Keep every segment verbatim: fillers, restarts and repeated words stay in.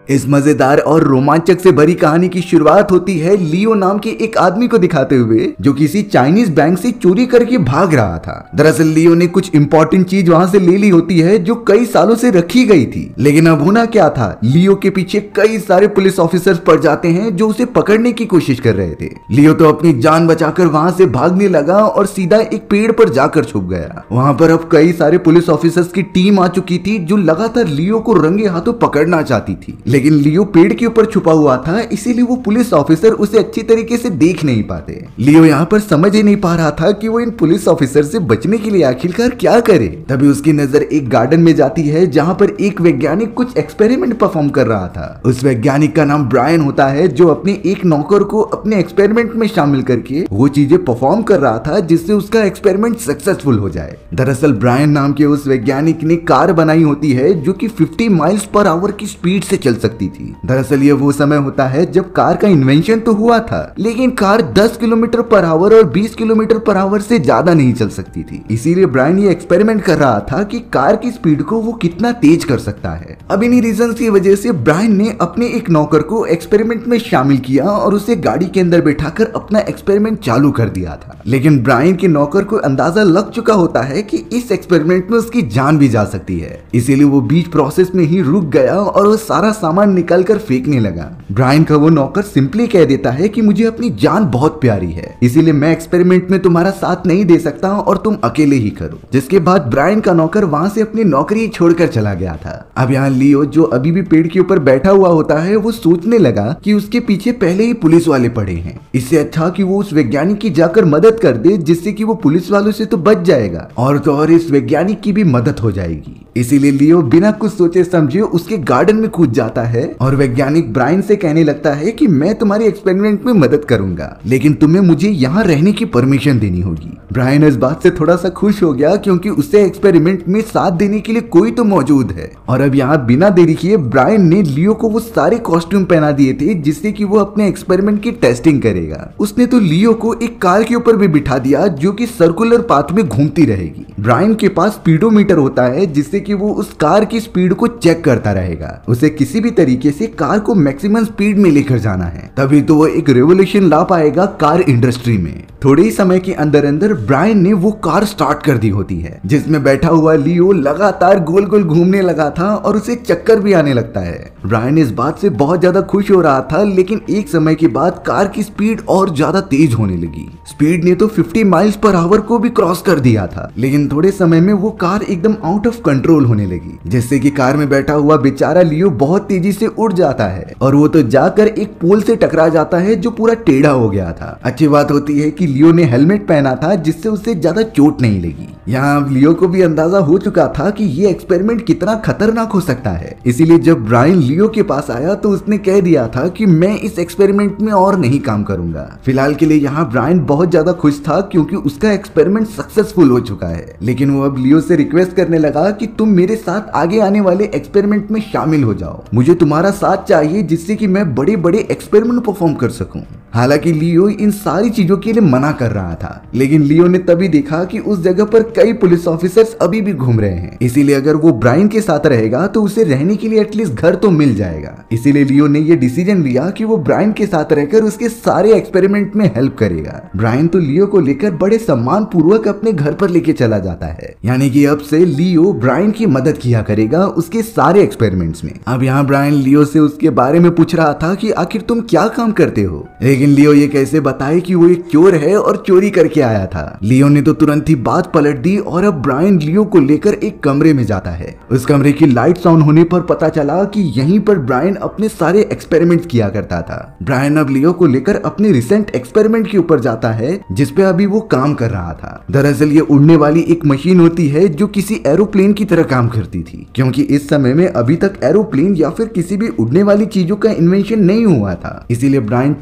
इस मजेदार और रोमांचक से भरी कहानी की शुरुआत होती है लियो नाम के एक आदमी को दिखाते हुए जो किसी चाइनीज बैंक से चोरी करके भाग रहा था। दरअसल लियो ने कुछ इंपॉर्टेंट चीज वहां से ले ली होती है जो कई सालों से रखी गई थी, लेकिन अब होना क्या था, लियो के पीछे कई सारे पुलिस ऑफिसर्स पड़ जाते हैं जो उसे पकड़ने की कोशिश कर रहे थे। लियो तो अपनी जान बचाकर वहां से भागने लगा और सीधा एक पेड़ पर जाकर छुप गया। वहां पर अब कई सारे पुलिस ऑफिसर्स की टीम आ चुकी थी जो लगातार लियो को रंगे हाथों पकड़ना चाहती थी, लेकिन लियो पेड़ के ऊपर छुपा हुआ था, इसीलिए वो पुलिस ऑफिसर उसे अच्छी तरीके से देख नहीं पाते। लियो यहाँ पर समझ ही नहीं पा रहा था कि वो इन पुलिस ऑफिसर से बचने के लिए आखिरकार क्या करे। तभी उसकी नजर एक गार्डन में जाती है जहाँ पर एक वैज्ञानिक कुछ एक्सपेरिमेंट परफॉर्म कर रहा था। उस वैज्ञानिक का नाम ब्रायन होता है जो अपने एक नौकर को अपने एक्सपेरिमेंट में शामिल करके वो चीजें परफॉर्म कर रहा था जिससे उसका एक्सपेरिमेंट सक्सेसफुल हो जाए। दरअसल ब्रायन नाम के उस वैज्ञानिक ने कार बनाई होती है जो कि पचास माइल्स पर आवर की स्पीड से चल सकती थी। दरअसल ये वो समय होता है जब कार का इन्वेंशन तो हुआ था, लेकिन कार दस किलोमीटर पर आवर और बीस किलोमीटर पर आवर से ज्यादा नहीं चल सकती थी। इसीलिए ब्रायन ये एक्सपेरिमेंट कर रहा था कि कार की स्पीड को वो कितना तेज कर सकता है। अब इन्हीं रीजंस की वजह से ब्रायन ने अपने एक नौकर को एक्सपेरिमेंट में शामिल किया और उसे गाड़ी के अंदर बैठाकर अपना एक्सपेरिमेंट चालू कर दिया था। लेकिन ब्रायन के नौकर को अंदाजा लग चुका होता है कि इस एक्सपेरिमेंट में उसकी जान भी जा सकती है, इसीलिए वो बीच प्रोसेस में ही रुक गया और वो सारा सामान निकाल कर फेंकने लगा। ब्रायन का वो नौकर सिंपली कह देता है कि मुझे अपनी जान बहुत प्यारी है, इसीलिए मैं एक्सपेरिमेंट में तुम्हारा साथ नहीं दे सकता और तुम अकेले ही करो। जिसके बाद ब्रायन का नौकर वहां से अपनी नौकरी छोड़कर चला गया था। अब यहाँ लियो जो अभी भी पेड़ के ऊपर बैठा हुआ होता है वो सोचने लगा कि उसके पीछे पहले ही पुलिस वाले पड़े हैं, इससे अच्छा कि वो उस वैज्ञानिक की जाकर मदद कर दे जिससे कि वो पुलिस वालों से तो बच जाएगा और तो और इस वैज्ञानिक की भी मदद हो जाएगी। इसीलिए लियो बिना कुछ सोचे समझे उसके गार्डन में कूद जाता है और वैज्ञानिक ब्रायन से कहने लगता है कि मैं तुम्हारे एक्सपेरिमेंट में मदद करूंगा, लेकिन तुम्हें मुझे यहाँ रहने की परमिशन देनी होगी। ब्रायन इस बात से थोड़ा सा खुश हो गया क्योंकि उसे एक्सपेरिमेंट में साथ देने के लिए कोई तो मौजूद है। और अब यहाँ बिना देरी किए ब्रायन ने लियो को वो सारे कॉस्ट्यूम पहना दिए थे जिससे कि वो अपने एक्सपेरिमेंट की टेस्टिंग करेगा। उसने तो लियो को एक कार के ऊपर भी बिठा दिया जो कि सर्कुलर पाथ में घूमती रहेगी। ब्रायन के पास स्पीडोमीटर होता है जिससे कि वो उस कार की स्पीड को चेक करता रहेगा। उसे किसी भी तरीके से कार को मैक्सिमम स्पीड में लेकर जाना है, तभी तो वो एक रेवोल्यूशन ला पाएगा कार इंडस्ट्री में। थोड़े ही समय के अंदर अंदर ब्रायन ने वो कार स्टार्ट कर दी होती है जिसमें बैठा हुआ लियो लगातार गोल गोल घूमने लगा था और उसे चक्कर भी आने लगता है। ब्रायन इस बात से बहुत ज्यादा खुश हो रहा था, लेकिन एक समय के बाद कार की स्पीड और ज्यादा तेज होने लगी। स्पीड ने तो पचास माइल्स पर आवर को भी क्रॉस कर दिया था, लेकिन थोड़े समय में वो कार एकदम आउट ऑफ कंट्रोल होने लगी, जिससे कि कार में बैठा हुआ बेचारा लियो बहुत तेजी से उड़ जाता है और वो तो जाकर एक पोल से टकरा जाता है जो पूरा टेढ़ा हो गया था। अच्छी बात होती है कि लियो ने हेलमेट पहना था जिससे उसे ज्यादा चोट नहीं लगी। यहाँ लियो को भी अंदाजा हो चुका था कि ये एक्सपेरिमेंट कितना खतरनाक हो सकता है, इसीलिए जब ब्रायन लियो के पास आया तो उसने कह दिया था कि मैं इस एक्सपेरिमेंट में और नहीं काम करूंगा। फिलहाल के लिए यहाँ ब्रायन बहुत ज्यादा खुश था क्योंकि उसका एक्सपेरिमेंट सक्सेसफुल हो चुका है, लेकिन वो अब लियो से रिक्वेस्ट करने लगा कि तुम मेरे साथ आगे आने वाले एक्सपेरिमेंट में शामिल हो जाओ, मुझे तुम्हारा साथ चाहिए जिससे कि मैं बड़े बड़े एक्सपेरिमेंट परफॉर्म कर सकूं। हालांकि लियो इन सारी चीजों के लिए मना कर रहा था, लेकिन लियो ने तभी देखा कि उस जगह पर कई पुलिस ऑफिसर्स अभी भी घूम रहे हैं, इसीलिए अगर वो ब्रायन के साथ रहेगा तो उसे रहने के लिए एटलीस्ट घर तो मिल जाएगा। इसीलिए लियो ने ये डिसीजन लिया कि वो ब्रायन के साथ रहकर उसके सारे एक्सपेरिमेंट में हेल्प करेगा। ब्रायन तो लियो को लेकर बड़े सम्मान पूर्वक अपने घर पर लेके चला जाता है, यानी कि अब से लियो ब्रायन की मदद किया करेगा उसके सारे एक्सपेरिमेंट्स में। अब यहाँ ब्रायन लियो से उसके बारे में पूछ रहा था कि आखिर तुम क्या काम करते हो, लेकिन लियो ये कैसे बताए कि वो एक चोर है और चोरी करके आया था। लियो ने तो तुरंत ही बात पलट दी और अब ब्रायन लियो को लेकर एक कमरे में जाता है। उस कमरे की लाइट्स ऑन होने पर पता चला कि यहीं पर ब्रायन अपने सारे एक्सपेरिमेंट्स किया करता था। ब्रायन अब लियो को लेकर अपने रिसेंट एक्सपेरिमेंट के ऊपर जाता है जिसपे अभी वो काम कर रहा था। दरअसल ये उड़ने वाली एक मशीन होती है जो किसी एरोप्लेन की तरह काम करती थी, क्योंकि इस समय में अभी तक एरोप्लेन या फिर किसी भी उड़ने वाली चीजों का इन्वेंशन नहीं हुआ था। इसीलिए ब्रायन चाहता था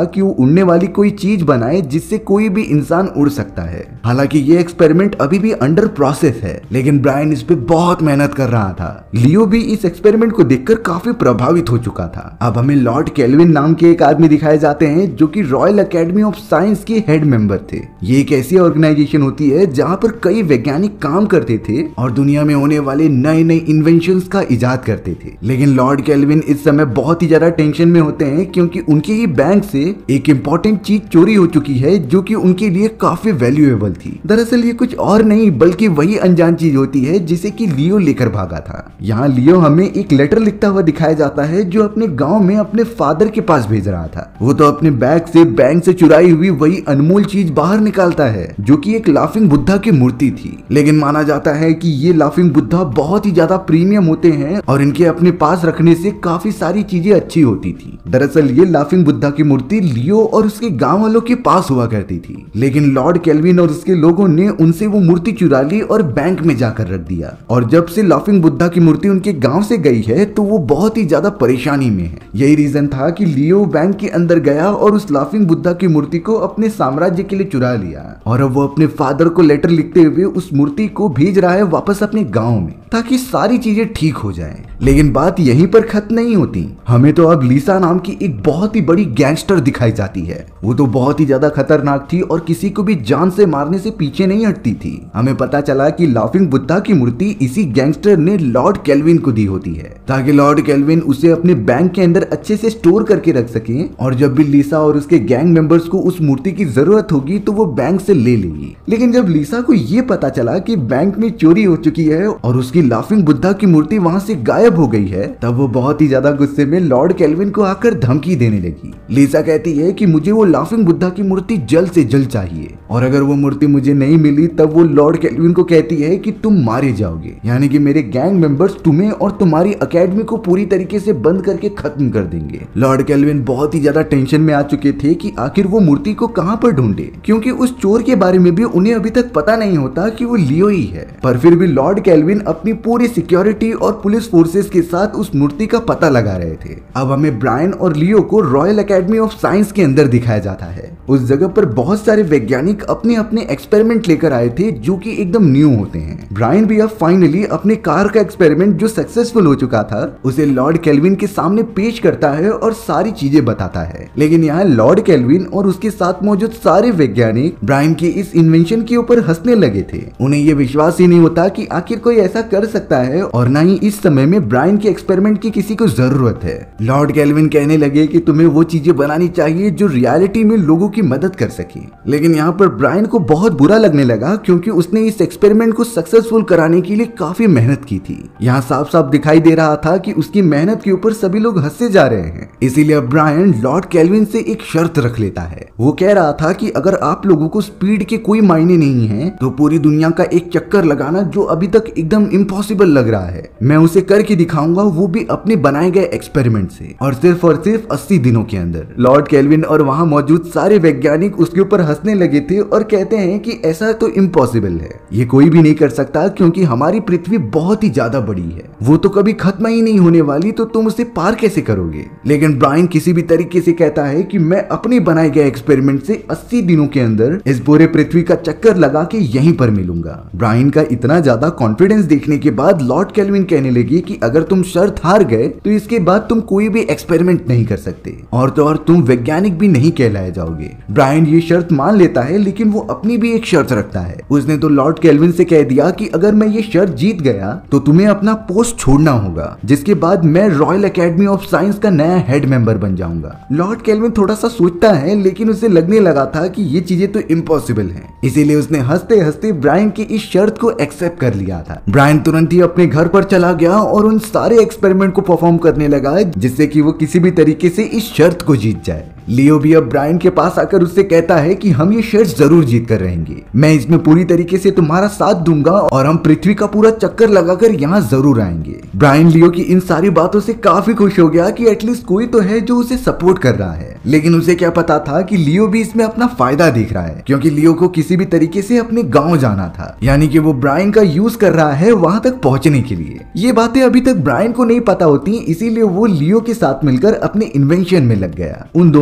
था कि वो उड़ने वाली कोई चीज बनाए जिससे कोई भी इंसान उड़ सकता है। हालांकि ये एक्सपेरिमेंट अभी भी अंडर प्रोसेस है, लेकिन ब्रायन इस पे बहुत मेहनत कर रहा था। लियो भी इस एक्सपेरिमेंट को देखकर काफी प्रभावित हो चुका था। अब हमें लॉर्ड केल्विन नाम के एक आदमी दिखाए जाते हैं जो कि रॉयल एकेडमी ऑफ साइंस के हेड मेंबर थे। ये एक ऐसी ऑर्गेनाइजेशन होती है जहाँ पर कई वैज्ञानिक काम करते थे और दुनिया में होने वाले नए नए इन्वेंशंस का इजाद करते थे। लेकिन लॉर्ड केल्विन इस समय बहुत ही ज्यादा टेंशन में होते हैं क्योंकि उनके ही बैंक से एक इम्पोर्टेंट चीज चोरी हो चुकी है जो कि उनके लिए काफी वैल्यूएबल थी। दरअसल ये कुछ और नहीं बल्कि वही अनजान चीज होती है जिसे कि लियो लेकर भागा था। यहाँ लियो हमें एक लेटर लिखता हुआ दिखाया जाता है जो अपने गांव में अपने फादर के पास भेज रहा था। वो तो अपने बैग से बैंक से चुराई हुई वही अनमोल चीज बाहर निकालता है जो कि एक लाफिंग बुद्धा की मूर्ति थी। लेकिन माना जाता है कि ये लाफिंग बुद्धा बहुत ही ज्यादा प्रीमियम होते हैं और इनके अपने पास रखने से काफी सारी चीजें अच्छी होती थी। दरअसल ये लाफिंग बुद्धा की मूर्ति लियो और उसके गांव वालों के पास हुआ करती थी, लेकिन लॉर्ड केल्विन और उसके लोगों ने उनसे वो मूर्ति चुरा ली और बैंक में जाकर रख दिया। और जब से लाफिंग बुद्धा की मूर्ति उनके गांव से गई है तो वो बहुत ही ज्यादा परेशानी में है। यही रीजन था कि लियो बैंक के अंदर गया और उस लाफिंग बुद्धा की मूर्ति को अपने साम्राज्य के लिए चुरा लिया और अब वो अपने फादर को लेटर लिखते हुए उस मूर्ति को भेज रहा है वापस अपने गांव में ताकि सारी चीजें ठीक हो जाएं। लेकिन बात यहीं पर खत्म नहीं होती। हमें तो अब लीसा नाम की एक बहुत ही बड़ी गैंगस्टर दिखाई जाती है। वो तो बहुत ही ज्यादा खतरनाक थी और किसी को भी जान से मारने से पीछे नहीं हटती थी। हमें पता चला कि लाफिंग बुद्धा की मूर्ति इसी गैंगस्टर ने लॉर्ड केल्विन को दी होती है ताकि लॉर्ड केल्विन उसे अपने बैंक के अंदर अच्छे से स्टोर करके रख सके और जब भी लीसा और उसके गैंग मेंबर्स को उस मूर्ति की जरूरत होगी तो वो बैंक से ले लेगी। लेकिन जब लीसा को ये पता चला कि बैंक में चोरी हो चुकी है और उसकी लाफिंग बुद्धा की मूर्ति वहां से गायब हो गई है, तब वो बहुत ही ज्यादा गुस्से में लॉर्ड केल्विन को आकर धमकी देने लगी। लीसा कहती है कि मुझे वो लाफिंग बुद्धा की मूर्ति जल्द से जल्द चाहिए और अगर वो मूर्ति मुझे नहीं मिली तब वो लॉर्ड केल्विन को कहती है कि तुम मारे जाओगे, यानी कि मेरे गैंग मेंबर्स तुम्हें और तुम्हारी अकेडमी को पूरी तरीके से बंद करके खत्म कर देंगे। लॉर्ड केल्विन बहुत ही ज्यादा टेंशन में आ चुके थे कि आखिर वो मूर्ति को कहां पर ढूंढे, क्योंकि उस चोर के बारे में भी उन्हें अभी तक पता नहीं होता कि वो लियो ही है। पर फिर भी लॉर्ड केल्विन अपनी पूरी सिक्योरिटी और पुलिस फोर्सेस के साथ उस मूर्ति का पता लगा रहे थे। अब हमें ब्रायन और लियो को रॉयल एकेडमी ऑफ साइंस के अंदर दिखाया जाता है। उस जगह पर बहुत सारे वैज्ञानिक अपने अपने एक्सपेरिमेंट लेकर आए थे जो कि एकदम न्यू होते हैं। ब्रायन भी अब फाइनली अपने कार का एक्सपेरिमेंट जो सक्सेसफुल हो चुका था उसे लॉर्ड केल्विन के सामने पेश करता है और सारी चीजें बताता है। लेकिन यहाँ लॉर्ड केल्विन और उसके साथ मौजूद सारे वैज्ञानिक ब्रायन के इस इन्वेंशन के ऊपर हंसने लगे थे। उन्हें ये विश्वास ही नहीं होता कि आखिर कोई ऐसा कर सकता है और न ही इस समय में ब्रायन के एक्सपेरिमेंट की किसी को जरूरत है। लॉर्ड केल्विन कहने लगे कि तुम्हें वो चीजें बनानी चाहिए जो रियलिटी में लोगों की मदद कर सके। लेकिन यहाँ पर ब्रायन को बहुत बुरा लगने लगा क्योंकि उसने इस एक्सपेरिमेंट को सक्सेसफुल कराने के लिए काफी मेहनत की थी। यहाँ साफ साफ दिखाई दे रहा था कि उसकी मेहनत के ऊपर सभी लोग हंसे जा रहे हैं। इसीलिए ब्रायन लॉर्ड केल्विन से एक शर्त रख लेता है। वो कह रहा था कि अगर आप लोगों को स्पीड के कोई मायने नहीं है तो पूरी दुनिया का एक चक्कर लगाना जो अभी तक एकदम इम्पॉसिबल लग रहा है मैं उसे करके दिखाऊंगा, वो भी अपने बनाए गए एक्सपेरिमेंट से, और सिर्फ और सिर्फ अस्सी दिनों के अंदर। लॉर्ड केल्विन और वहां मौजूद सारे वैज्ञानिक उसके ऊपर हंसने लगे थे और कहते हैं कि ऐसा तो इम्पॉसिबल है, ये कोई भी नहीं कर सकता क्योंकि हमारी पृथ्वी बहुत ही ज्यादा बड़ी है, वो तो कभी खत्म ही नहीं होने वाली, तो तुम उसे पार कैसे करोगे। लेकिन ब्रायन किसी भी तरीके से कहता है कि मैं अपने बनाए गए एक्सपेरिमेंट से अस्सी दिनों के अंदर इस पूरे पृथ्वी का चक्कर लगा के यहीं पर मिलूंगा। ब्रायन का इतना ज्यादा कॉन्फिडेंस देखने के बाद लॉर्ड केल्विन कहने लगी कि अगर तुम शर्त हार गए तो इसके बाद तुम कोई भी एक्सपेरिमेंट नहीं कर सकते और तो और तुम वैज्ञानिक भी नहीं कहलाए जाओगे। ब्रायन ये शर्त मान लेता है लेकिन वो अपनी भी एक शर्त रखता है। उसने तो लॉर्ड केल्विन से कह दिया कि अगर मैं ये शर्त जीत गया तो तुम्हें अपना पोस्ट छोड़ना होगा, जिसके बाद मैं रॉयल एकेडमी ऑफ साइंस का नया हेड मेंबर बन जाऊंगा। लॉर्ड केल्विन थोड़ा सा सोचता है लेकिन उसे लगने लगा था कि ये चीजें तो इम्पॉसिबल हैं, इसीलिए उसने हंसते हंसते ब्रायन की इस शर्त को एक्सेप्ट कर लिया था। ब्रायन तुरंत ही अपने घर पर चला गया और उन सारे एक्सपेरिमेंट को परफॉर्म करने लगा जिससे कि वो किसी भी तरीके से इस शर्त को जीत जाए। लियो भी अब ब्रायन के पास आकर उससे कहता है कि हम ये शर्त जरूर जीत कर रहेंगे, मैं इसमें पूरी तरीके से तुम्हारा साथ दूंगा और हम पृथ्वी का पूरा चक्कर लगाकर यहाँ जरूर आएंगे। ब्रायन लियो की इन सारी बातों से काफी खुश हो गया कि एटलीस्ट कोई तो है जो उसे सपोर्ट कर रहा है। लेकिन उसे क्या पता था कि लियो भी इसमें अपना फायदा देख रहा है, क्योंकि लियो को किसी भी तरीके से अपने गाँव जाना था, यानी कि वो ब्रायन का यूज कर रहा है वहां तक पहुंचने के लिए। ये बातें अभी तक ब्रायन को नहीं पता होती, इसीलिए वो लियो के साथ मिलकर अपने इन्वेंशन में लग गया। उन दोनों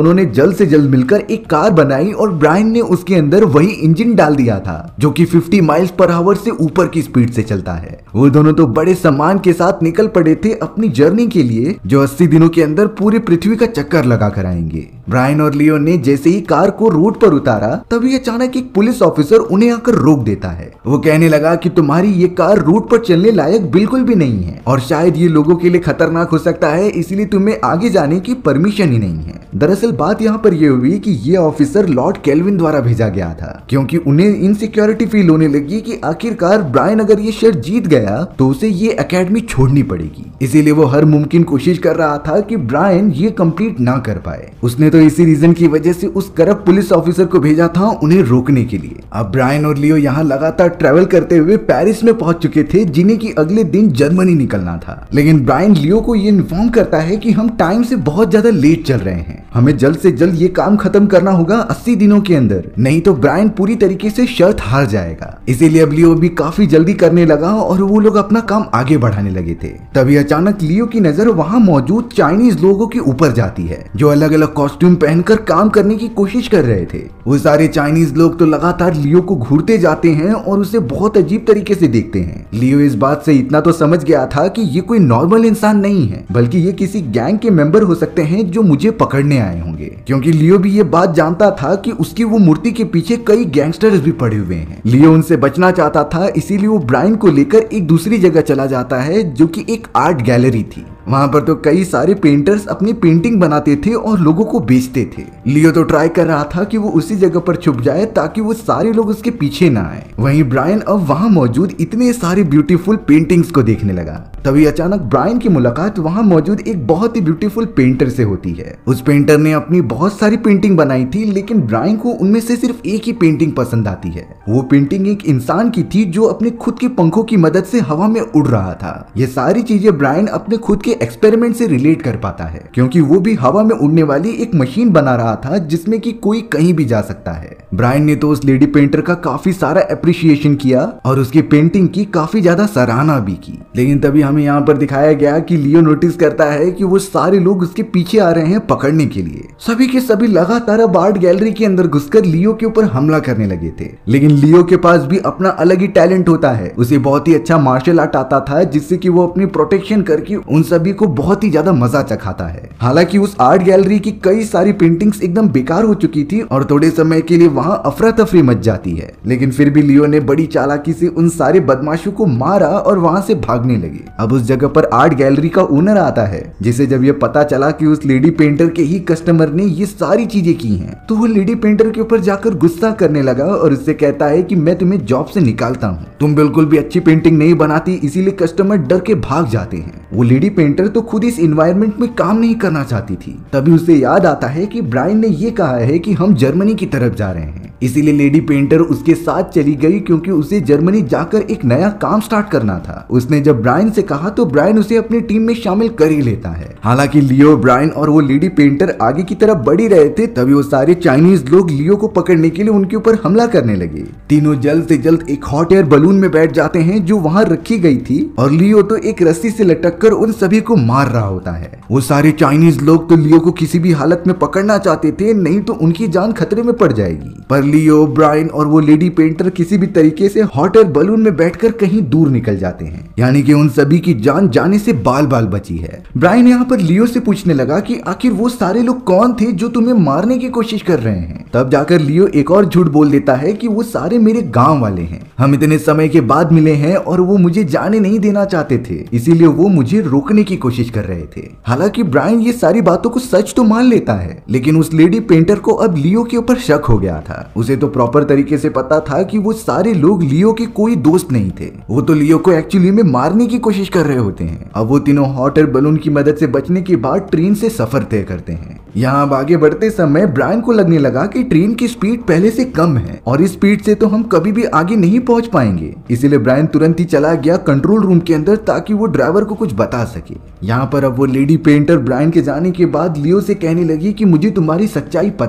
दोनों ने जल्द से जल्द मिलकर एक कार बनाई और ब्रायन ने उसके अंदर वही इंजन डाल दिया था जो कि पचास माइल्स पर आवर से ऊपर की स्पीड से चलता है। वो दोनों तो बड़े सम्मान के साथ निकल पड़े थे अपनी जर्नी के लिए जो अस्सी दिनों के अंदर पूरी पृथ्वी का चक्कर लगा कर आएंगे। ब्रायन और लियो ने जैसे ही कार को रोड पर उतारा तभी अचानक एक पुलिस ऑफिसर उन्हें आकर रोक देता है। वो कहने लगा कि तुम्हारी ये कार रूट पर चलने लायक बिल्कुल भी नहीं है और शायद ये लोगों के लिए खतरनाक हो सकता है, इसलिए तुम्हें आगे जाने की परमिशन ही नहीं है। दरअसल बात यहाँ पर यह हुई कि ये ऑफिसर लॉर्ड केल्विन द्वारा भेजा गया था क्योंकि उन्हें इनसिक्योरिटी फील होने लगी कि आखिरकार ब्रायन अगर ये शर्त जीत गया तो उसे ये एकेडमी छोड़नी पड़ेगी। इसीलिए वो हर मुमकिन कोशिश कर रहा था कि ब्रायन ये कंप्लीट ना कर पाए। उसने तो इसी रीजन की वजह से उस करप्ट पुलिस ऑफिसर को भेजा था उन्हें रोकने के लिए। अब ब्रायन और लियो यहाँ लगातार ट्रेवल करते हुए पेरिस में पहुंच चुके थे जिन्हें की अगले दिन जर्मनी निकलना था। लेकिन ब्रायन लियो को ये इन्फॉर्म करता है कि हम टाइम से बहुत ज्यादा लेट चल रहे हैं, हमें जल्द से जल्द ये काम खत्म करना होगा अस्सी दिनों के अंदर, नहीं तो ब्रायन पूरी तरीके से शर्त हार जाएगा। इसीलिए अब लियो भी काफी जल्दी करने लगा और वो लोग अपना काम आगे बढ़ाने लगे थे। तभी अचानक लियो की नजर वहाँ मौजूद चाइनीज लोगों के ऊपर जाती है जो अलग अलग कॉस्ट्यूम पहनकर काम करने की कोशिश कर रहे थे। वो सारे चाइनीज लोग तो लगातार लियो को घूरते जाते हैं और उसे बहुत अजीब तरीके से देखते हैं। लियो इस बात से इतना तो समझ गया था कि ये कोई नॉर्मल इंसान नहीं है बल्कि ये किसी गैंग के मेंबर हो सकते हैं जो मुझे पकड़ने आए होंगे, क्योंकि लियो भी ये बात जानता था कि उसकी वो मूर्ति के पीछे कई गैंगस्टर्स भी पड़े हुए हैं। लियो उनसे बचना चाहता था, इसीलिए वो ब्रायन को लेकर एक दूसरी जगह चला जाता है जो कि एक आर्ट गैलरी थी। वहां पर तो कई सारे पेंटर्स अपनी पेंटिंग बनाते थे और लोगों को बेचते थे। लियो तो ट्राई कर रहा था कि वो उसी जगह पर छुप जाए ताकि वो सारे लोग उसके पीछे ना आए। वहीं ब्रायन अब वहां मौजूद इतने सारे ब्यूटीफुल पेंटिंग्स को देखने लगा। तभी अचानक ब्रायन की मुलाकात वहां मौजूद एक बहुत ही ब्यूटीफुल पेंटर से होती है। उस पेंटर ने अपनी बहुत सारी पेंटिंग बनाई थी लेकिन ब्रायन को उनमें से सिर्फ एक ही पेंटिंग पसंद आती है। वो पेंटिंग एक इंसान की थी जो अपने खुद के पंखों की मदद से हवा में उड़ रहा था। ये सारी चीजें ब्रायन अपने खुद के एक्सपेरिमेंट से रिलेट कर पाता है क्योंकि वो भी हवा में उड़ने वाली एक मशीन बना रहा था जिसमें कि कोई कहीं भी जा सकता है। ब्रायन ने तो उस लेडी पेंटर का काफी सारा अप्रिशिएशन किया और उसकी पेंटिंग की काफी ज्यादा सराहना भी की। लेकिन तभी हमें यहाँ पर दिखाया गया कि लियो नोटिस करता है कि वो सारे लोग उसके पीछे आ रहे हैं पकड़ने के लिए। सभी के सभी लगातार अब आर्ट गैलरी के अंदर घुसकर लियो के ऊपर हमला करने लगे थे। लेकिन लियो के पास भी अपना अलग ही टैलेंट होता है, उसे बहुत ही अच्छा मार्शल आर्ट आता था जिससे कि वो अपनी प्रोटेक्शन करके उन सभी को बहुत ही ज्यादा मजा चखाता है। हालांकि उस आर्ट गैलरी की कई सारी पेंटिंग्स एकदम बेकार हो चुकी थी और थोड़े समय के लिए वहां अफरा तफरी मच जाती है, लेकिन फिर भी लियो ने बड़ी चालाकी से उन सारे बदमाशों को मारा और वहां से भागने लगे। अब उस जगह पर आर्ट गैलरी का ओनर आता है जिसे जब ये पता चला कि उस लेडी पेंटर के ही कस्टमर ने ये सारी चीजें की हैं, तो वो लेडी पेंटर के ऊपर जाकर गुस्सा करने लगा और उससे कहता है कि मैं तुम्हें जॉब से निकालता हूँ, तुम बिल्कुल भी अच्छी पेंटिंग नहीं बनाती, इसीलिए कस्टमर डर के भाग जाते हैं। वो लेडी पेंटर तो खुद इस इन्वायरमेंट में काम नहीं करना चाहती थी। तभी उसे याद आता है कि ब्रायन ने ये कहा है कि हम जर्मनी की तरफ जा रहे हैं, इसीलिए लेडी पेंटर उसके साथ चली गई क्योंकि उसे जर्मनी जाकर एक नया काम स्टार्ट करना था। उसने जब ब्रायन से कहा तो ब्रायन उसे अपनी टीम में शामिल कर ही लेता है। हालांकि लियो, ब्रायन और वो लेडी पेंटर आगे की तरफ बढ़ ही रहे थे तभी वो सारे चाइनीज लोग लियो को पकड़ने के लिए उनके ऊपर हमला करने लगे। तीनों जल्द से जल्द एक हॉट एयर बलून में बैठ जाते हैं जो वहां रखी गई थी और लियो तो एक रस्सी से लटक कर उन सभी को मार रहा होता है। वो सारे चाइनीज लोग तो लियो को किसी भी हालत में पकड़ना चाहते थे, नहीं तो उनकी जान खतरे में पड़ जाएगी। पर लियो, ब्रायन और वो लेडी पेंटर किसी भी तरीके से हॉट एयर बलून में बैठकर कहीं दूर निकल जाते हैं, यानी कि उन सभी की जान जाने से बाल बाल बची है। ब्रायन यहाँ पर लियो से पूछने लगा कि आखिर वो सारे लोग कौन थे जो तुम्हें मारने की कोशिश कर रहे हैं। तब जाकर लियो एक और झूठ बोल देता है कि वो सारे मेरे गांव वाले हैं, हम इतने समय के बाद मिले हैं और वो मुझे जाने नहीं देना चाहते थे, इसीलिए वो मुझे रोकने की कोशिश कर रहे थे। हालांकि ब्रायन ये सारी बातों को सच तो मान लेता है, लेकिन उस लेडी पेंटर को अब लियो के ऊपर शक हो गया था। उसे तो प्रॉपर तरीके से पता था कि वो सारे लोग लियो के कोई दोस्त नहीं थे, वो तो लियो को एक्चुअली में मारने की कोशिश कर रहे होते हैं। अब वो तीनों हॉट एयर बलून की मदद से बचने के बाद ट्रेन से सफर तय करते हैं। यहाँ अब आगे बढ़ते समय ब्रायन को लगने लगा कि ट्रेन की स्पीड पहले से कम है और इस स्पीड से तो हम कभी भी आगे नहीं पहुंच पाएंगे, इसीलिए ब्रायन तुरंत ही चला गया कंट्रोल रूम के अंदर ताकि वो ड्राइवर को कुछ बता सके। यहाँ पर अब वो लेडी पेंटर ब्रायन के जाने के बाद लियो से कहने लगी कि मुझे तुम्हारी सच्चाई पता है,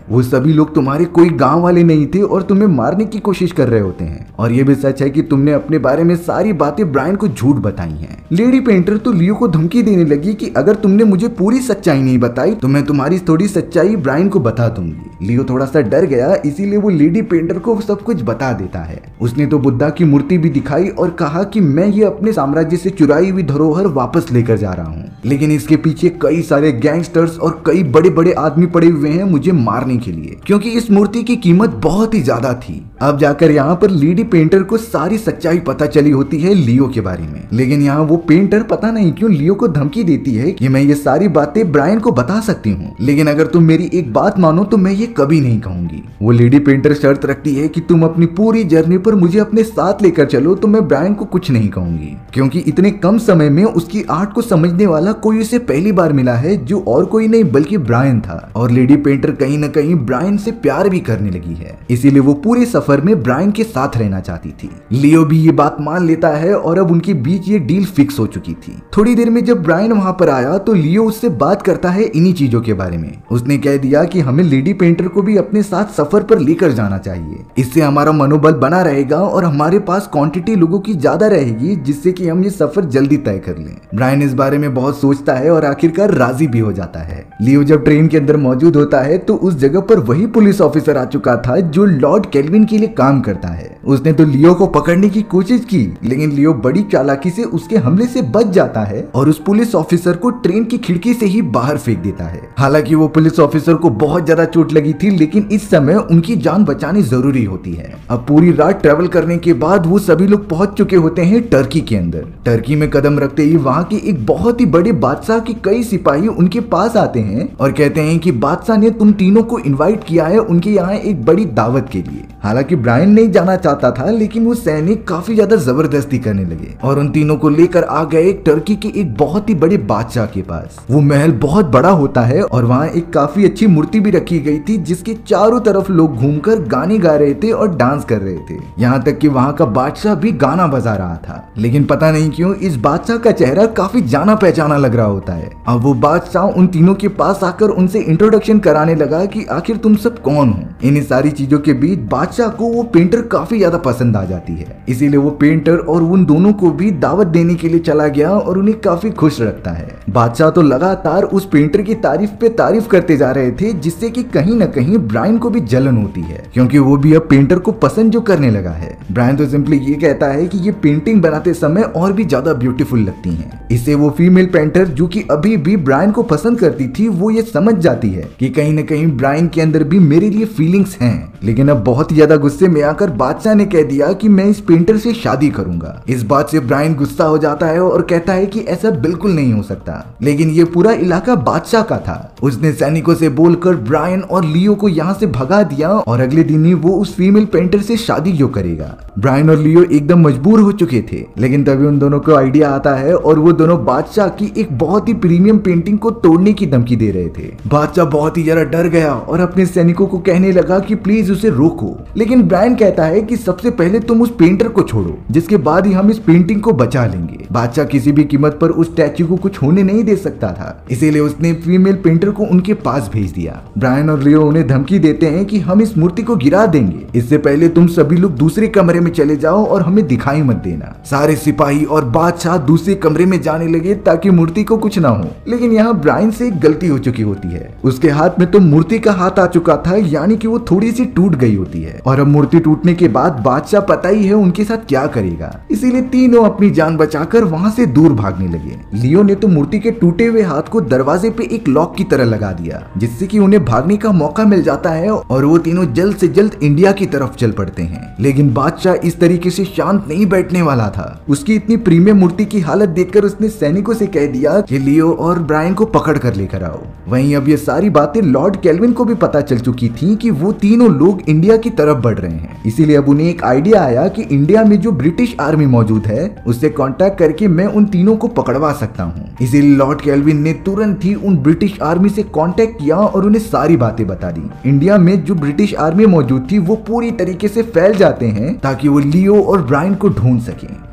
वो सभी लोग तुम्हारे कोई गांव वाले नहीं थे और तुम्हें मारने की कोशिश कर रहे होते हैं। और ये भी सच है कि तुमने अपने बारे में सारी बातें ब्रायन को झूठ बताई हैं। लेडी पेंटर तो लियो को धमकी देने लगी कि अगर तुमने मुझे पूरी सच्चाई नहीं बताई तो मैं तुम्हारी थोड़ी सच्चाई ब्रायन को बता दूंगी। लियो थोड़ा सा डर गया, इसीलिए वो लेडी पेंटर को सब कुछ बता देता है। उसने तो बुद्धा की मूर्ति भी दिखाई और कहा कि मैं ये अपने साम्राज्य से चुराई हुई धरोहर वापस लेकर जा रहा हूँ, लेकिन इसके पीछे कई सारे गैंगस्टर्स और कई बड़े बड़े आदमी पड़े हुए हैं मुझे मारने के लिए, क्योंकि इस मूर्ति की कीमत बहुत ही ज्यादा थी। अब जाकर यहाँ पर लेडी पेंटर को सारी सच्चाई पता चली होती है लियो के बारे में, लेकिन यहाँ वो पेंटर पता नहीं क्यों लियो को धमकी देती है कि मैं ये सारी बातें ब्रायन को बता सकती हूँ, लेकिन अगर तुम मेरी एक बात मानो तो मैं ये कभी नहीं कहूंगी। वो लेडी पेंटर शर्त रखती है कि तुम अपनी पूरी जर्नी पर मुझे अपने साथ लेकर चलो तो मैं ब्रायन को कुछ नहीं कहूंगी, क्योंकि इतने कम समय में उसकी आर्ट को समझने वाला कोई उसे पहली बार मिला है जो और कोई नहीं बल्कि ब्रायन था। और लेडी पेंटर कहीं न कहीं ब्रायन से प्यार भी करने लगी है, इसीलिए वो पूरे सफर में ब्रायन के साथ रहना चाहती थी। लियो भी ये बात मान लेता है और अब उनके बीच ये डील फिक्स हो चुकी थी। थोड़ी देर में जब ब्रायन वहां पर आया तो लियो उससे बात करता है इन्हीं चीजों के बारे में। उसने कह दिया कि हमें लेडी पेंटर को भी अपने साथ सफर पर लेकर जाना चाहिए, इससे हमारा मनोबल बना रहेगा और हमारे पास क्वांटिटी लोगों की ज्यादा रहेगी, जिससे कि हम ये सफर जल्दी तय कर लें। ब्रायन इस बारे में बहुत सोचता है और आखिरकार राजी भी हो जाता है। लियो जब ट्रेन के अंदर मौजूद होता है तो उस जगह पर वही पुलिस ऑफिसर आ चुका था जो लॉर्ड केल्विन के लिए काम करता है। उसने तो लियो को पकड़ने की कोशिश की, लेकिन लियो बड़ी चालाकी से उसके हमले से बच जाता है और उस पुलिस ऑफिसर को ट्रेन की खिड़की से ही बाहर फेंक देता है। हालांकि वो पुलिस ऑफिसर को बहुत ज्यादा चोट लगी थी, लेकिन इस समय उनकी जान बचानी जरूरी होती है। अब पूरी रात ट्रेवल करने के बाद वो सभी लोग पहुंच चुके होते हैं टर्की के अंदर। टर्की में कदम रखते ही वहाँ के एक बहुत ही बड़े बादशाह के कई सिपाही उनके पास आते हैं और कहते हैं कि बादशाह ने तुम तीनों को इनवाइट किया है उनके यहाँ एक बड़ी दावत के लिए। हालांकि ब्रायन नहीं जाना चाहता था, लेकिन वो सैनिक काफी ज्यादा जबरदस्ती करने लगे और उन तीनों को लेकर आ गए टर्की के एक बहुत ही बड़े बादशाह के पास। वो महल बहुत बड़ा होता है और वहाँ एक काफी अच्छी मूर्ति भी रखी गई थी, जिसके चारों तरफ लोग घूमकर गाने गा रहे थे और डांस कर रहे थे। यहाँ तक कि वहाँ का बादशाह भी गाना बजा रहा था, लेकिन पता नहीं क्यों इस बादशाह का चेहरा काफी जाना पहचाना लग रहा होता है। अब वो बादशाह उन तीनों के पास आकर उनसे इंट्रोडक्शन कराने लगा कि आखिर तुम सब कौन हो। इन सारी चीजों के बीच बादशाह को वो पेंटर काफी ज्यादा पसंद आ जाती है, इसीलिए वो पेंटर और उन दोनों को भी दावत देने के लिए चला गया और उन्हें काफी खुश रखता है। बादशाह तो लगातार उस पेंटर की तारीफ पे तारीफ करते जा रहे थे, जिससे कि कहीं न कहीं ब्रायन को भी जलन होती है, क्योंकि वो भी अब पेंटर को पसंद जो करने लगा है। ब्रायन तो सिंपली ये कहता है कि ये पेंटिंग बनाते समय और भी ज्यादा ब्यूटीफुल लगती हैं। इससे वो फीमेल पेंटर जो कि अभी भी ब्रायन को पसंद करती थी, वो ये समझ जाती है कि कहीं न कहीं ब्रायन के अंदर भी मेरे लिए फीलिंग्स हैं। लेकिन अब बहुत ही ज्यादा गुस्से में आकर बादशाह ने कह दिया कि मैं इस पेंटर से शादी करूंगा। इस बात से ब्रायन गुस्सा हो जाता है और कहता है कि ऐसा बिल्कुल नहीं हो सकता, लेकिन ये पूरा इलाका बादशाह का था। उसने सैनिकों से बोलकर ब्रायन और लियो को यहाँ से भगा दिया और अगले दिन ही वो उस फीमेल पेंटर से शादी जो करेगा। ब्रायन और लियो एकदम मजबूर हो चुके थे, लेकिन तभी उन दोनों को आइडिया आता है और वो दोनों बादशाह की एक बहुत ही प्रीमियम पेंटिंग को तोड़ने की धमकी दे रहे थे। बादशाह बहुत ही जरा डर गया और अपने सैनिकों को कहने लगा कि प्लीज उसे रोको, लेकिन ब्रायन कहता है कि सबसे पहले तुम उस पेंटर को छोड़ो, जिसके बाद ही हम इस पेंटिंग को बचा लेंगे। बादशाह किसी भी कीमत पर उस स्टैच्यू को कुछ होने नहीं दे सकता था, इसीलिए उसने फीमेल पेंटर को उनके पास भेज दिया। ब्रायन और लियो उन्हें धमकी देते हैं कि हम इस मूर्ति को गिरा देंगे, इससे पहले तुम सभी लोग दूसरे कमरे में चले जाओ और हमें दिखाई मत देना। सारे सिपाही और बादशाह दूसरे कमरे में जाने लगे ताकि मूर्ति को कुछ ना हो, लेकिन यहाँ ब्रायन से एक गलती हो चुकी होती है। उसके हाथ में तो मूर्ति का हाथ आ चुका था, यानी कि वो थोड़ी सी टूट गई होती है और अब मूर्ति टूटने के बाद बादशाह पता ही है उनके साथ क्या करेगा, इसीलिए तीनों अपनी जान बचाकर वहां से दूर भागने लगे। लियो ने तो मूर्ति के टूटे हुए हाथ को दरवाजे पे एक लॉक की तरह लगा दिया, जिससे कि उन्हें भागने का मौका मिल जाता है और वो तीनों जल्द से जल्द इंडिया की तरफ चल पड़ते हैं। लेकिन बादशाह इस तरीके से शांत नहीं बैठने वाला था। उसकी इतनी प्रीमियम मूर्ति की हालत देखकर उसने सैनिकों से कह दिया कि लियो और ब्रायन को पकड़ कर लेकर आओ। वहीं अब ये सारी बातें लॉर्ड केल्विन को भी पता चल चुकी थी कि वो तीनों लोग इंडिया की तरफ बढ़ रहे हैं, इसीलिए अब उन्हें एक आइडिया आया कि इंडिया में जो ब्रिटिश आर्मी मौजूद है उससे कांटेक्ट करके मैं उन तीनों को पकड़वा सकता हूँ। इसीलिए लॉर्ड केल्विन ने तुरंत ही उन ब्रिटिश आर्मी से कांटेक्ट किया और उन्हें सारी बातें बता दी। इंडिया में जो ब्रिटिश आर्मी मौजूद थी वो पूरी तरीके से फैल जाते हैं ताकि वो लियो और ब्रायन को ढूंढ सके।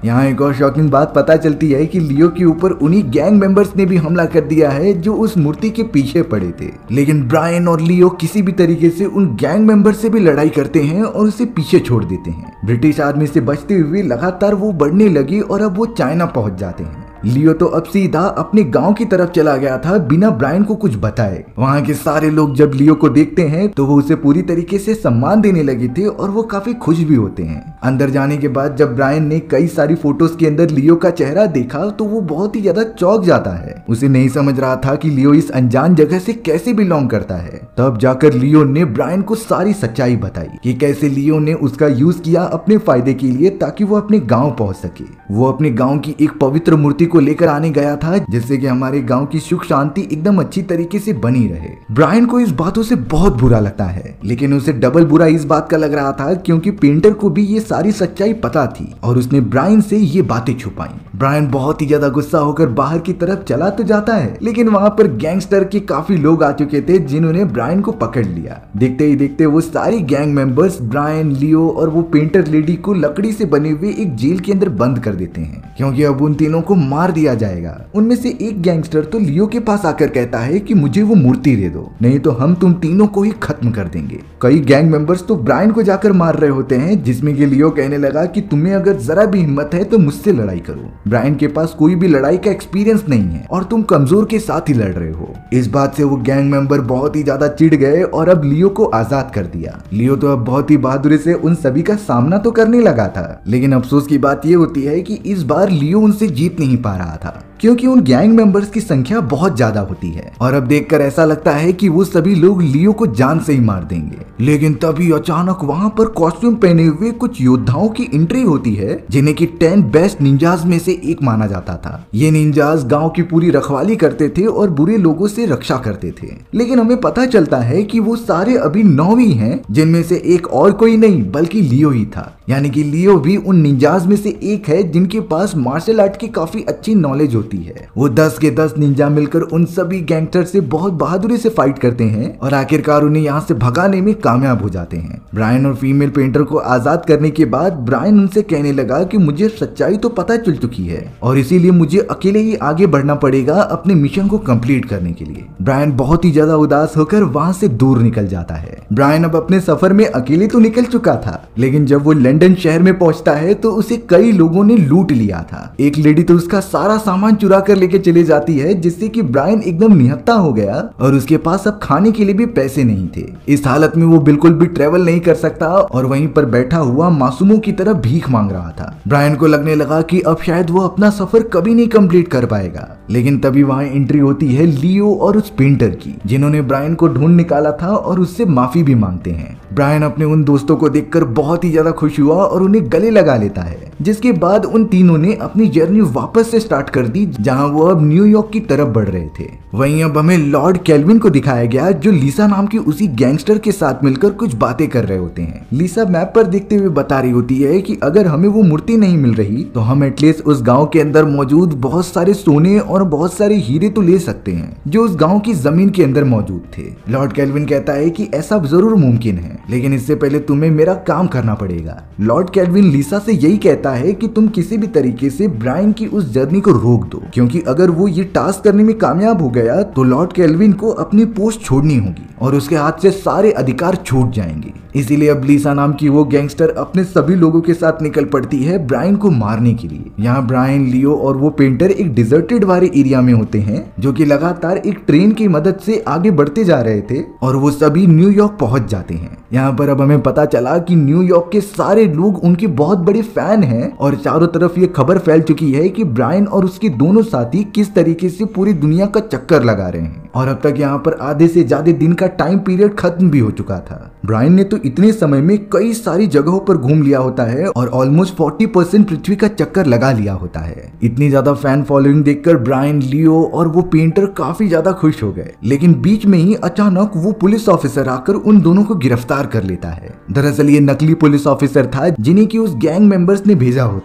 यहाँ एक और शॉकिंग बात पता चलती है कि लियो के ऊपर उन्हीं गैंग मेंबर्स ने भी हमला कर दिया है जो उस मूर्ति के पीछे पड़े थे। लेकिन ब्रायन और लियो किसी भी तरीके से उन गैंग मेंबर से भी लड़ाई करते हैं और उसे पीछे छोड़ देते हैं। ब्रिटिश आर्मी से बचते हुए लगातार वो बढ़ने लगी और अब वो चाइना पहुंच जाते हैं। लियो तो अब सीधा अपने गांव की तरफ चला गया था बिना ब्रायन को कुछ बताए। वहां के सारे लोग जब लियो को देखते हैं तो वो उसे पूरी तरीके से सम्मान देने लगे थे और वो काफी खुश भी होते हैं। अंदर जाने के बाद जब ब्रायन ने कई सारी फोटोज के अंदर लियो का चेहरा देखा तो वो बहुत ही ज्यादा चौंक जाता है। उसे नहीं समझ रहा था कि लियो इस अनजान जगह से कैसे बिलोंग करता है। तब जाकर लियो ने ब्रायन को सारी सच्चाई बताई कि कैसे लियो ने उसका यूज किया अपने फायदे के लिए ताकि वो अपने गाँव पहुंच सके। वो अपने गाँव की एक पवित्र मूर्ति को लेकर आने गया था जिससे कि हमारे गांव की सुख शांति एकदम अच्छी तरीके से बनी रहे। ब्रायन को इस बातों से बहुत बुरा लगता है, लेकिन उसे डबल बुरा इस बात का लग रहा था क्योंकि पेंटर को भी ये सारी सच्चाई पता थी और उसने ब्रायन से ये बातें छुपाई। ब्रायन बहुत ही ज्यादा गुस्सा होकर बाहर की तरफ चला तो जाता है, लेकिन वहां पर गैंगस्टर के काफी लोग आ चुके थे जिन्होंने ब्रायन को पकड़ लिया। देखते ही देखते वो सारी गैंग मेंबर्स ब्रायन, लियो और वो पेंटर लेडी को लकड़ी से बने हुए एक जेल के अंदर बंद कर देते हैं क्योंकि अब उन तीनों को मार दिया जाएगा। उनमें से एक गैंगस्टर तो लियो के पास आकर कहता है कि मुझे वो मूर्ति दे दो, नहीं तो हम तुम तीनों को ही खत्म कर देंगे। कई गैंग मेंबर्स तो ब्रायन को जाकर मार रहे होते हैं, जिसमें कि लियो कहने लगा कि तुम्हें अगर जरा भी हिम्मत है तो मुझसे लड़ाई करो। ब्रायन के पास कोई भी लड़ाई का एक्सपीरियंस नहीं है और तुम कमजोर के साथ ही लड़ रहे हो। इस बात से वो गैंग मेंबर बहुत ही ज्यादा चिढ़ गए और अब लियो को आजाद कर दिया। लियो तो अब बहुत ही बहादुरी से उन सभी का सामना तो करने लगा था, लेकिन अफसोस की बात ये होती है कि इस बार लियो उनसे जीत नहीं पा रहा था क्योंकि उन गैंग मेंबर्स की संख्या बहुत ज्यादा होती है और अब देखकर ऐसा लगता है कि वो सभी लोग लियो को जान से ही मार देंगे। लेकिन तभी अचानक वहां पर कॉस्ट्यूम पहने हुए कुछ योद्धाओं की एंट्री होती है जिन्हें कि टेन बेस्ट निंजाज में से एक माना जाता था। ये निंजाज गांव की पूरी रखवाली करते थे और बुरे लोगों से रक्षा करते थे, लेकिन हमें पता चलता है कि वो सारे अभी नौ ही हैं, जिनमें से एक और कोई नहीं बल्कि लियो ही था। यानी कि लियो भी उन निंजाज में से एक है जिनके पास मार्शल आर्ट की काफी अच्छी नॉलेज होती है। वो दस के दस निंजा मिलकर उन सभी गैंगस्टर से बहुत बहादुरी से फाइट करते हैं और आखिरकार उन्हें यहाँ से भगाने में कामयाब हो जाते हैं। ब्रायन और फीमेल पेंटर को आजाद करने के बाद ब्रायन उनसे कहने लगा कि मुझे सच्चाई तो पता चल चुकी है और इसीलिए मुझे अकेले ही आगे बढ़ना पड़ेगा अपने मिशन को कंप्लीट करने के लिए। ब्रायन बहुत ही ज्यादा उदास होकर वहां से दूर निकल जाता है। ब्रायन अब अपने सफर में अकेले तो निकल चुका था, लेकिन जब वो लंदन शहर में पहुंचता है तो उसे कई लोगों ने लूट लिया था। एक लेडी तो उसका सारा सामान चुरा कर लेके चले जाती है, जिससे कि ब्रायन एकदम निहत्था हो गया और उसके पास अब खाने के लिए भी पैसे नहीं थे। इस हालत में वो बिल्कुल भी ट्रेवल नहीं कर सकता और वहीं पर बैठा हुआ मासूमों की तरह भीख मांग रहा था। ब्रायन को लगने लगा कि अब शायद वो अपना सफर कभी नहीं कंप्लीट कर पाएगा, लेकिन तभी वहां एंट्री होती है लियो और उस पेंटर की, जिन्होंने ब्रायन को ढूंढ निकाला था और उससे माफी भी मांगते हैं। ब्रायन अपने उन दोस्तों को देखकर बहुत ही ज्यादा खुश हुआ और उन्हें गले लगा लेता है, जिसके बाद उन तीनों ने अपनी जर्नी वापस से स्टार्ट कर दी, जहां वो अब न्यूयॉर्क की तरफ बढ़ रहे थे। वहीं अब हमें लॉर्ड केल्विन को दिखाया गया, जो लिसा नाम की उसी गैंगस्टर के साथ मिलकर कुछ बातें कर रहे होते हैं। लिसा मैप पर देखते हुए बता रही होती है कि अगर हमें वो मूर्ति नहीं मिल रही तो हम एटलीस्ट उस गांव के अंदर मौजूद बहुत सारे सोने और बहुत सारे हीरे तो ले सकते हैं जो उस गांव की जमीन के अंदर मौजूद थे। लॉर्ड केल्विन कहता है कि ऐसा जरूर मुमकिन है, लेकिन इससे पहले तुम्हें मेरा काम करना पड़ेगा। लॉर्ड केल्विन लिसा से यही कहता है कि तुम किसी भी तरीके से ब्रायन की उस जर्नी को रोक दो, क्योंकि अगर वो ये टास्क करने में कामयाब हो गया तो लॉर्ड केल्विन को अपनी पोस्ट छोड़नी होगी और उसके हाथ से सारे अधिकार छूट जाएंगे। इसीलिए अब लिसा नाम की वो गैंगस्टर अपने सभी लोगों के साथ निकल पड़ती है ब्रायन को मारने के लिए। यहाँ ब्रायन, लियो और वो पेंटर एक डिजर्टेड वाले एरिया में होते हैं, जो कि लगातार एक ट्रेन की मदद से आगे बढ़ते जा रहे थे और वो सभी न्यूयॉर्क पहुंच जाते हैं। यहाँ पर अब हमें पता चला कि न्यूयॉर्क के सारे लोग उनके बहुत बड़े फैन हैं और चारों तरफ ये खबर फैल चुकी है कि ब्रायन और उसके दोनों साथी किस तरीके से पूरी दुनिया का चक्कर लगा रहे हैं और अब तक यहाँ पर आधे से ज्यादा दिन का टाइम पीरियड खत्म भी हो चुका था। ब्रायन ने तो इतने समय में कई सारी जगहों पर घूम लिया होता है और ऑलमोस्ट चालीस परसेंट पृथ्वी का चक्कर लगा लिया होता है। इतनी ज्यादा फैन फॉलोइंग देखकर ब्रायन, लियो और वो पेंटर काफी ज्यादा खुश हो गए, लेकिन बीच में ही अचानक वो पुलिस ऑफिसर आकर उन दोनों को गिरफ्तार कर लेता है। दरअसल ये नकली पुलिस ऑफिसर था जिन्हें की उस गैंग मेंबर्स ने भेजा होता है।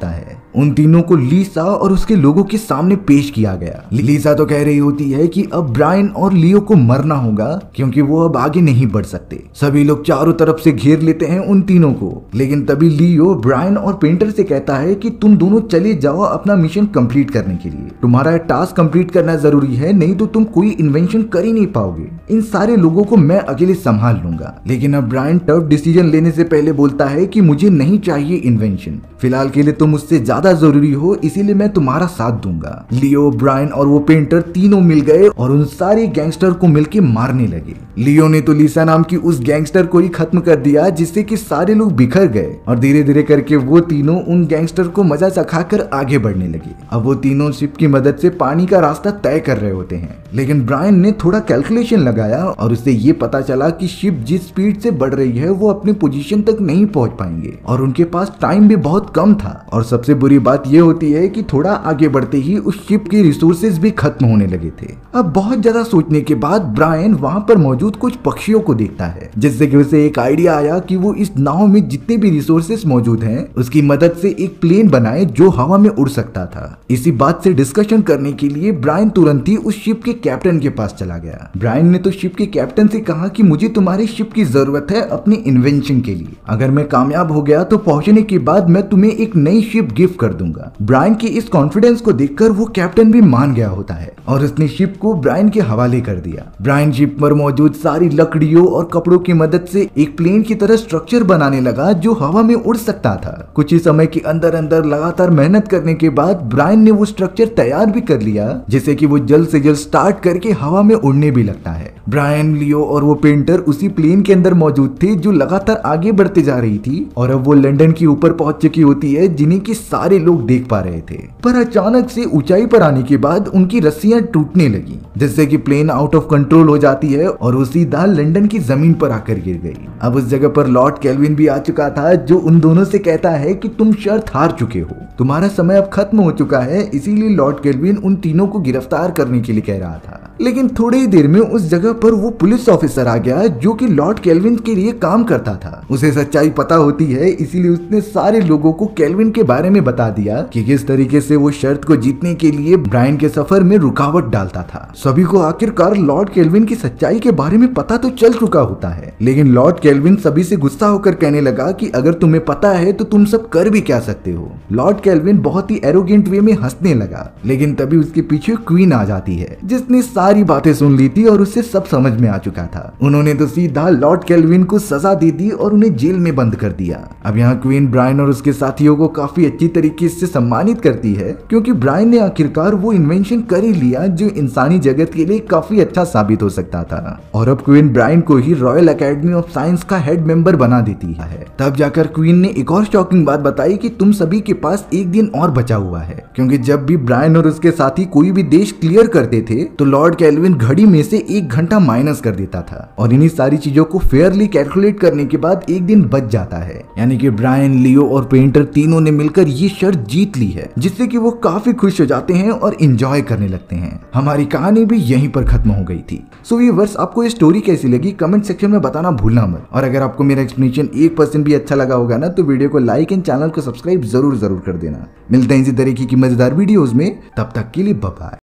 उन तीनों को लीसा और उसके लोगों के सामने पेश किया गया। लीसा तो कह रही होती है कि अब ब्रायन और लियो को मरना होगा क्योंकि वो अब आगे नहीं बढ़ सकते। सभी लोग चारों तरफ से घेर लेते हैं उन तीनों को, लेकिन तभी लियो ब्रायन और पेंटर से कहता है कि तुम दोनों चले जाओ अपना मिशन कंप्लीट करने के लिए। तुम्हारा टास्क कंप्लीट करना जरूरी है, नहीं तो तुम कोई इन्वेंशन कर ही नहीं पाओगे। इन सारे लोगों को मैं अकेले संभाल लूंगा। लेकिन अब ब्रायन टफ डिसीजन लेने से पहले बोलता है कि मुझे नहीं चाहिए इन्वेंशन, फिलहाल के लिए तुम मुझसे ज्यादा जरूरी हो, इसीलिए मैं तुम्हारा साथ दूंगा। लियो, ब्रायन और वो पेंटर तीनों मिल गए और उन सारे गैंगस्टर को मिलके मारने लगे। लियो ने तो लीसा नाम की उस गैंगस्टर को ही खत्म कर दिया, जिससे कि सारे लोग बिखर गए और धीरे धीरे करके वो तीनों उन गैंगस्टर को मजा चखाकर आगे बढ़ने लगे। अब वो तीनों शिप की मदद से पानी का रास्ता तय कर रहे होते हैं, लेकिन ब्रायन ने थोड़ा कैलकुलेशन लगाया और उससे ये पता चला कि शिप जिस स्पीड से बढ़ रही है वो अपनी पोजीशन तक नहीं पहुंच पाएंगे और उनके पास टाइम भी बहुत कम था। और सबसे बुरी बात ये होती है कि थोड़ा आगे बढ़ते ही उस शिप के रिसोर्सेज भी खत्म होने लगे थे। अब बहुत ज्यादा सोचने के बाद ब्रायन वहां पर मौजूद कुछ पक्षियों को देखता है, जिससे कि उसे एक आइडिया आया कि वो इस नाव में जितने भी रिसोर्सेज मौजूद हैं उसकी मदद से एक प्लेन बनाए जो हवा में उड़ सकता था। इसी बात से डिस्कशन करने के लिए ब्रायन तुरंत ही उस शिप के कैप्टन के पास चला गया। ब्रायन ने तो शिप के कैप्टन से कहा कि मुझे तुम्हारे शिप की जरूरत है अपने इन्वेंशन के लिए, अगर मैं कामयाब हो गया तो पहुंचने के बाद मैं तुम्हें एक नई शिप गिफ्ट कर दूंगा। ब्रायन के इस कॉन्फिडेंस को देखकर वो कैप्टन भी मान गया होता है और उसने शिप को ब्रायन के हवाले कर दिया। ब्रायन शिप पर मौजूद सारी लकड़ियों और कपड़ों की मदद से एक प्लेन की तरह स्ट्रक्चर बनाने लगा जो हवा में उड़ सकता था। कुछ ही समय के अंदर अंदर लगातार मेहनत करने के बाद ब्रायन ने वो स्ट्रक्चर तैयार भी कर लिया, जिससे कि वो जल्द से जल्द स्टार्ट करके हवा में उड़ने भी लगता है। ब्रायन, लियो और वो पेंटर उसी प्लेन के अंदर मौजूद थे जो लगातार आगे बढ़ते जा रही थी और अब वो लंदन के ऊपर पहुंच चुकी होती है, जिन्हें की सारे लोग देख पा रहे थे। पर अचानक से ऊंचाई पर आने के बाद उनकी रस्सियां टूटने लगी, जिससे कि प्लेन आउट ऑफ कंट्रोल हो जाती है और वो सीधा लंदन की जमीन पर आकर गिर गई। अब उस जगह पर लॉर्ड केल्विन भी आ चुका था, जो उन दोनों से कहता है कि तुम शर्त हार चुके हो, तुम्हारा समय अब खत्म हो चुका है। इसीलिए लॉर्ड केल्विन उन तीनों को गिरफ्तार करने के लिए कह रहा था। लेकिन थोड़ी ही देर में उस जगह पर वो पुलिस ऑफिसर आ गया जो कि लॉर्ड केल्विन के लिए काम करता था। उसे सच्चाई पता होती है, इसीलिए उसने सारे लोगों को केल्विन के बारे में बता दिया कि किस तरीके से वो शर्त को जीतने के लिए ब्रायन के सफर में रुकावट डालता था। सभी को आखिरकार लॉर्ड केल्विन की सच्चाई के बारे में पता तो चल चुका होता है, लेकिन लॉर्ड केल्विन सभी से गुस्सा होकर कहने लगा कि अगर तुम्हें पता है तो तुम सब कर भी क्या सकते हो। लॉर्ड केल्विन बहुत ही एरोगेंट वे में हंसने लगा, लेकिन तभी उसके पीछे क्वीन आ जाती है, जिसने सारी बातें सुन ली थी और उसे सब समझ में आ चुका था। उन्होंने तो सीधा लॉर्ड केल्विन को सजा दे दी और उन्हें जेल में बंद कर दिया। अब यहाँ क्वीन ब्रायन और उसके साथियों को काफी अच्छी तरीके से सम्मानित करती है, क्योंकि ब्रायन ने आखिरकार वो इन्वेंशन कर ही लिया जो इंसानी जगत के लिए काफी अच्छा साबित हो सकता था। और अब क्वीन ब्रायन को ही रॉयल अकेडमी ऑफ साइंस का हेड मेंबर बना देती है। तब जाकर क्वीन ने एक और शॉकिंग बात बताई कि तुम सभी के पास एक दिन और बचा हुआ है, क्योंकि जब भी ब्रायन और उसके साथी कोई भी देश क्लियर करते थे तो लॉर्ड केल्विन घड़ी में से एक घंटा माइनस कर देता था और इन्हीं सारी चीजों को फेयरली कैलकुलेट करने के बाद एक दिन बच जाता है। यानी कि ब्रायन, लियो और पेंटर तीनों ने मिलकर ये शर्त जीत ली है, जिससे कि वो काफी खुश हो जाते हैं और एंजॉय करने लगते हैं। हमारी कहानी भी यहीं पर खत्म हो गई थी। सो व्यूअर्स, आपको ये स्टोरी कैसी लगी कमेंट सेक्शन में बताना भूलना मत। और अगर आपको मेरा एक्सप्लेनेशन एक परसेंट भी अच्छा लगा होगा ना तो वीडियो को लाइक एंड चैनल को सब्सक्राइब जरूर जरूर कर देना। मिलते हैं इसी तरीके की मजेदार वीडियोस में, तब तक के लिए बाय बाय।